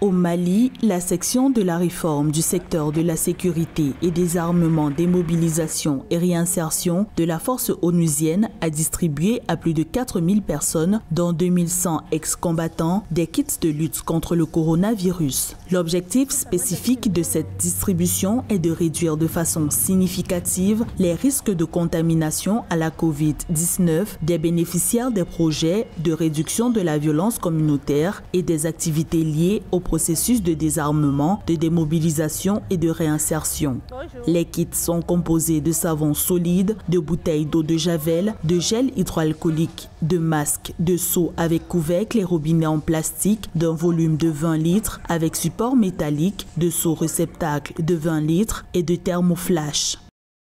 Au Mali, la section de la réforme du secteur de la sécurité et des armements, démobilisation et réinsertion de la force onusienne a distribué à plus de 4000 personnes, dont 2100 ex-combattants, des kits de lutte contre le coronavirus. L'objectif spécifique de cette distribution est de réduire de façon significative les risques de contamination à la COVID-19 des bénéficiaires des projets de réduction de la violence communautaire et des activités liées au processus de désarmement, de démobilisation et de réinsertion. Les kits sont composés de savon solide, de bouteilles d'eau de javel, de gel hydroalcoolique, de masques, de seaux avec couvercle et robinets en plastique d'un volume de 20 litres avec support métallique, de seaux réceptacles de 20 litres et de thermoflash.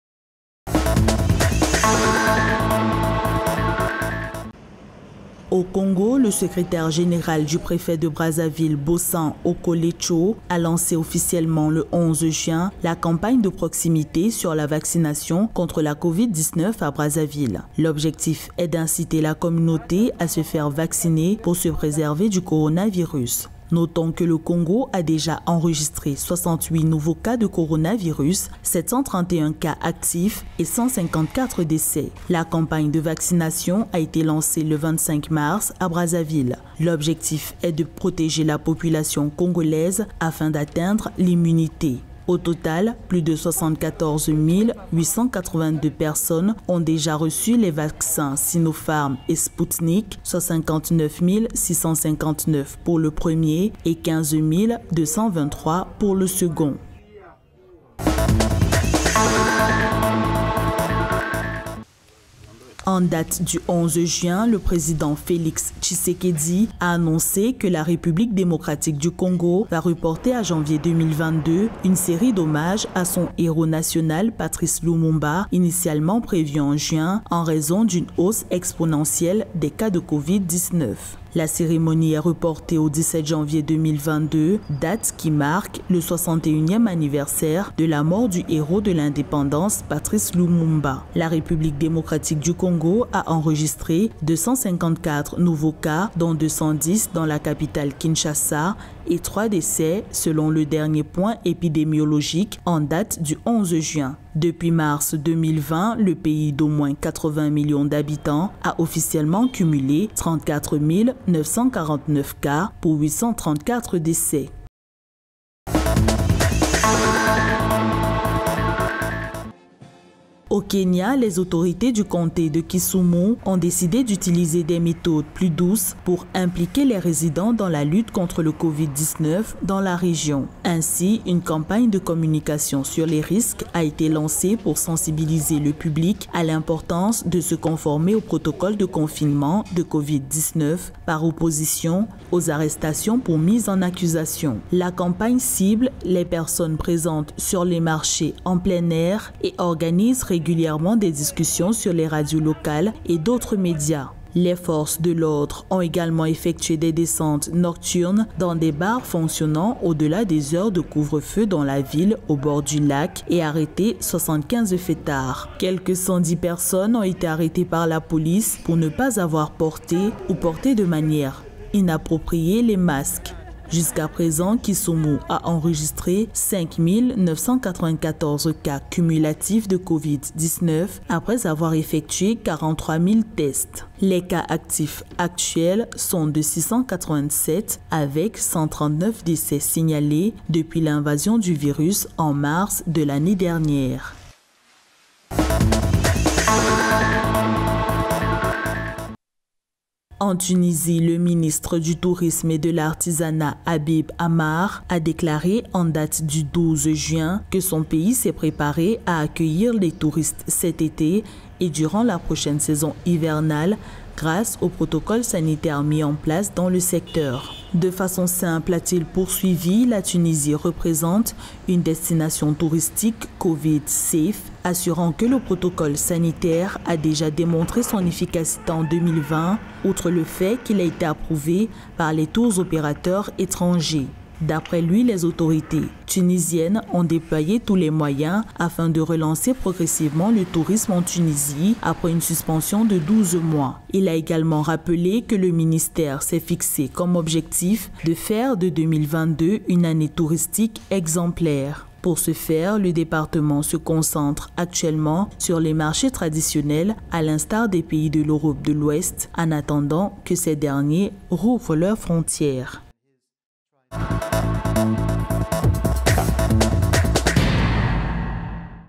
Au Congo, le secrétaire général du préfet de Brazzaville, Bossan Okolecho, a lancé officiellement le 11 juin la campagne de proximité sur la vaccination contre la COVID-19 à Brazzaville. L'objectif est d'inciter la communauté à se faire vacciner pour se préserver du coronavirus. Notons que le Congo a déjà enregistré 68 nouveaux cas de coronavirus, 731 cas actifs et 154 décès. La campagne de vaccination a été lancée le 25 mars à Brazzaville. L'objectif est de protéger la population congolaise afin d'atteindre l'immunité. Au total, plus de 74 882 personnes ont déjà reçu les vaccins Sinopharm et Sputnik, soit 59 659 pour le premier et 15 223 pour le second. En date du 11 juin, le président Félix Tshisekedi a annoncé que la République démocratique du Congo va reporter à janvier 2022 une série d'hommages à son héros national Patrice Lumumba, initialement prévu en juin en raison d'une hausse exponentielle des cas de Covid-19. La cérémonie est reportée au 17 janvier 2022, date qui marque le 61e anniversaire de la mort du héros de l'indépendance Patrice Lumumba. La République démocratique du Congo a enregistré 254 nouveaux cas, dont 210 dans la capitale Kinshasa et 3 décès selon le dernier point épidémiologique en date du 11 juin. Depuis mars 2020, le pays d'au moins 80 millions d'habitants a officiellement cumulé 34 949 cas pour 834 décès. Au Kenya, les autorités du comté de Kisumu ont décidé d'utiliser des méthodes plus douces pour impliquer les résidents dans la lutte contre le Covid-19 dans la région. Ainsi, une campagne de communication sur les risques a été lancée pour sensibiliser le public à l'importance de se conformer au protocole de confinement de Covid-19 par opposition aux arrestations pour mise en accusation. La campagne cible les personnes présentes sur les marchés en plein air et organise régulièrement des discussions sur les radios locales et d'autres médias. Les forces de l'ordre ont également effectué des descentes nocturnes dans des bars fonctionnant au-delà des heures de couvre-feu dans la ville au bord du lac et arrêté 75 fêtards. Quelques 110 personnes ont été arrêtées par la police pour ne pas avoir porté ou porté de manière inappropriée les masques. Jusqu'à présent, Kisumu a enregistré 5 994 cas cumulatifs de Covid-19 après avoir effectué 43 000 tests. Les cas actifs actuels sont de 687 avec 139 décès signalés depuis l'invasion du virus en mars de l'année dernière. En Tunisie, le ministre du Tourisme et de l'Artisanat, Habib Amar, a déclaré en date du 12 juin que son pays s'est préparé à accueillir les touristes cet été et durant la prochaine saison hivernale grâce au protocole sanitaire mis en place dans le secteur. De façon simple, a-t-il poursuivi, la Tunisie représente une destination touristique Covid-safe, assurant que le protocole sanitaire a déjà démontré son efficacité en 2020, outre le fait qu'il a été approuvé par les tours opérateurs étrangers. D'après lui, les autorités tunisiennes ont déployé tous les moyens afin de relancer progressivement le tourisme en Tunisie après une suspension de 12 mois. Il a également rappelé que le ministère s'est fixé comme objectif de faire de 2022 une année touristique exemplaire. Pour ce faire, le département se concentre actuellement sur les marchés traditionnels à l'instar des pays de l'Europe de l'Ouest en attendant que ces derniers rouvrent leurs frontières.